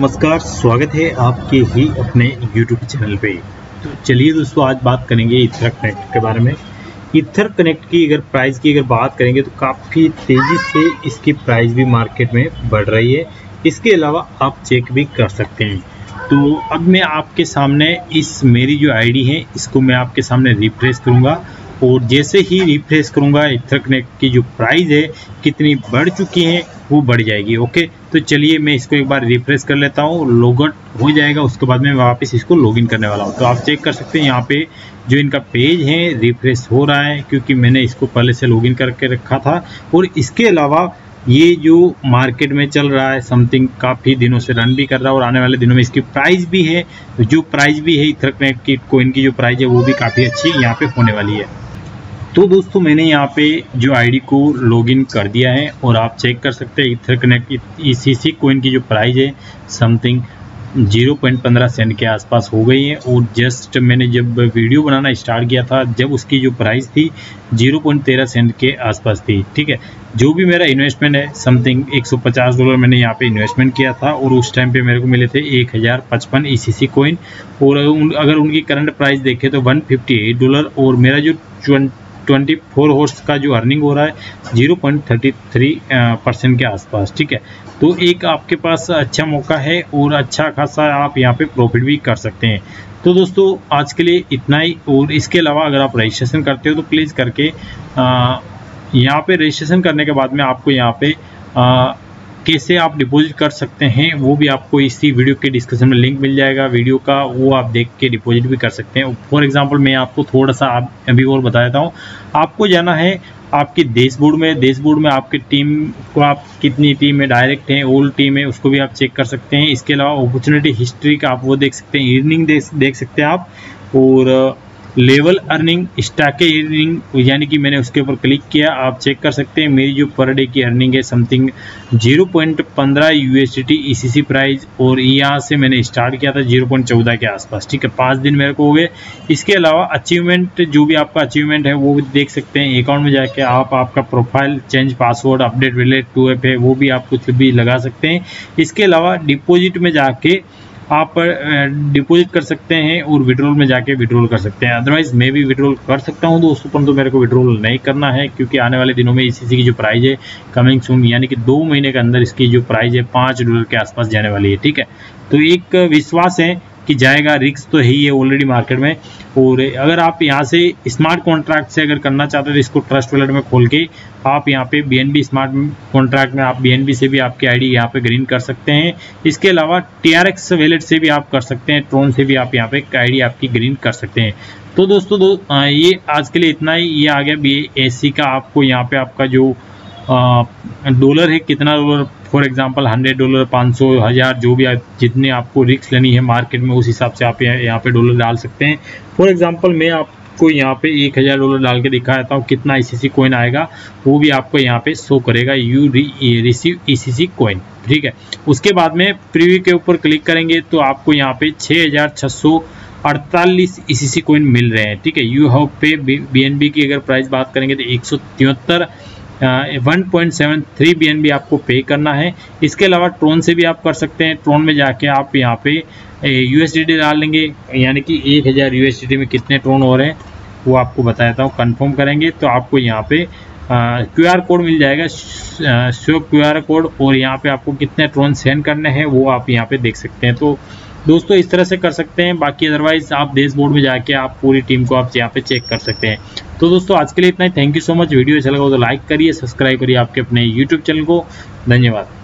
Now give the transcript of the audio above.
नमस्कार, स्वागत है आपके ही अपने YouTube चैनल पे। तो चलिए दोस्तों, आज बात करेंगे ईथर कनेक्ट के बारे में। ईथर कनेक्ट की अगर प्राइस की बात करेंगे तो काफ़ी तेज़ी से इसकी प्राइस भी मार्केट में बढ़ रही है। इसके अलावा आप चेक भी कर सकते हैं। तो अब मैं आपके सामने मेरी जो आईडी है इसको मैं आपके सामने रिफ्रेश करूँगा और जैसे ही रिफ्रेश करूँगा ईथर कनेक्ट की जो प्राइस है कितनी बढ़ चुकी है वो बढ़ जाएगी। ओके, तो चलिए मैं इसको एक बार रिफ्रेश कर लेता हूँ, लॉग आउट हो जाएगा, उसके बाद मैं वापस इसको लॉगिन करने वाला हूँ। तो आप चेक कर सकते हैं यहाँ पे जो इनका पेज है रिफ्रेश हो रहा है क्योंकि मैंने इसको पहले से लॉगिन करके रखा था। और इसके अलावा ये जो मार्केट में चल रहा है समथिंग काफ़ी दिनों से रन भी कर रहा है और आने वाले दिनों में इसकी प्राइस भी है, जो प्राइस भी है ईथर कनेक्ट की कॉइन की जो प्राइस है वो भी काफ़ी अच्छी यहाँ पे होने वाली है। तो दोस्तों मैंने यहाँ पे जो आईडी को लॉगिन कर दिया है और आप चेक कर सकते हैं ईथर कनेक्ट ईसीसी कॉइन की जो प्राइस है समथिंग 0.15 सेंट के आसपास हो गई है। और जस्ट मैंने जब वीडियो बनाना स्टार्ट किया था जब उसकी जो प्राइस थी 0.13 सेंट के आसपास थी। ठीक है, जो भी मेरा इन्वेस्टमेंट है समथिंग $150 मैंने यहाँ पे इन्वेस्टमेंट किया था और उस टाइम पे मेरे को मिले थे 1055 ईसीसी कॉइन। और अगर उनकी करंट प्राइस देखें तो $158 और मेरा जो 24 हॉर्स का जो अर्निंग हो रहा है 0.33% के आसपास। ठीक है, तो एक आपके पास अच्छा मौका है और अच्छा खासा आप यहाँ पे प्रॉफिट भी कर सकते हैं। तो दोस्तों आज के लिए इतना ही। और इसके अलावा अगर आप रजिस्ट्रेशन करते हो तो प्लीज़ करके यहाँ पे रजिस्ट्रेशन करने के बाद में आपको यहाँ पे कैसे आप डिपॉजिट कर सकते हैं वो भी आपको इसी वीडियो के डिस्क्रिप्शन में लिंक मिल जाएगा वीडियो का, वो आप देख के डिपॉजिट भी कर सकते हैं। फॉर एग्जांपल मैं आपको थोड़ा सा अभी और बता देता हूँ। आपको जाना है आपकी डैशबोर्ड में आपकी टीम को आप कितनी टीम में डायरेक्ट हैं, ओल टीम है, उसको भी आप चेक कर सकते हैं। इसके अलावा अपॉर्चुनिटी हिस्ट्री का आप वो देख सकते हैं, अर्निंग देख सकते हैं आप, और लेवल अर्निंग, स्टॉक अर्निंग, यानी कि मैंने उसके ऊपर क्लिक किया, आप चेक कर सकते हैं मेरी जो पर डे की अर्निंग है समथिंग 0.15 USDT ईसीसी प्राइस और यहाँ से मैंने स्टार्ट किया था 0.14 के आसपास। ठीक है, 5 दिन मेरे को हो गए। इसके अलावा अचीवमेंट, जो भी आपका अचीवमेंट है वो भी देख सकते हैं। अकाउंट में जाके आप आपका profile change, password update relate to app है वो भी आप कुछ भी लगा सकते हैं। इसके अलावा डिपॉजिट में जाके आप डिपॉजिट कर सकते हैं और विड्रॉल में जाके विड्रॉल कर सकते हैं। अदरवाइज मैं भी विड्रॉल कर सकता हूं दोस्तों, परंतु मेरे को विड्रॉल नहीं करना है क्योंकि आने वाले दिनों में ईसीसी की जो प्राइस है कमिंग सून, यानी कि 2 महीने के अंदर इसकी जो प्राइस है $5 के आसपास जाने वाली है। ठीक है, तो एक विश्वास है कि जाएगा, रिस्क तो है ही है ऑलरेडी मार्केट में। और अगर आप यहाँ से स्मार्ट कॉन्ट्रैक्ट से अगर करना चाहते हो तो इसको ट्रस्ट वॉलेट में खोल के आप यहाँ पे BNB स्मार्ट कॉन्ट्रैक्ट में आप BNB से भी आपकी आईडी यहाँ पे ग्रीन कर सकते हैं। इसके अलावा TRX वॉलेट से भी आप कर सकते हैं, ट्रोन से भी आप यहाँ पे आईडी आपकी ग्रीन कर सकते हैं। तो दोस्तों ये आज के लिए इतना ही। ये आ गया BAC का, आपको यहाँ पे आपका जो डॉलर है कितना डॉलर, फॉर एग्जांपल $100, 500, 1000, जो भी जितने आपको रिस्क लेनी है मार्केट में उस हिसाब से आप यहाँ पे डॉलर डाल सकते हैं। फॉर एग्जांपल मैं आपको यहाँ पे $1000 डाल के दिखा देता हूँ कितना ईसीसी कॉइन आएगा, वो भी आपको यहाँ पे शो करेगा, यू रिसीव ईसीसी कॉइन। ठीक है, उसके बाद में प्रीव्यू के ऊपर क्लिक करेंगे तो आपको यहाँ पे 6648 ईसीसी कॉइन मिल रहे हैं। ठीक है, यू हैव पे BNB की अगर प्राइस बात करेंगे तो 173 BNB आपको पे करना है। इसके अलावा ट्रोन से भी आप कर सकते हैं। ट्रोन में जाके आप यहाँ पे USDT डाल लेंगे, यानी कि 1000 USDT में कितने ट्रोन हो रहे हैं वो आपको बता देता हूँ। कंफर्म करेंगे तो आपको यहाँ पे QR कोड मिल जाएगा, शो QR कोड, और यहाँ पे आपको कितने ट्रोन सेंड करने हैं वो आप यहाँ पे देख सकते हैं। तो दोस्तों इस तरह से कर सकते हैं। बाकी अदरवाइज आप डैशबोर्ड में जाके आप पूरी टीम को आप यहाँ पे चेक कर सकते हैं। तो दोस्तों आज के लिए इतना ही। Thank you so much. Video अच्छा लगा हो तो लाइक करिए, सब्सक्राइब करिए आपके अपने YouTube चैनल को। धन्यवाद।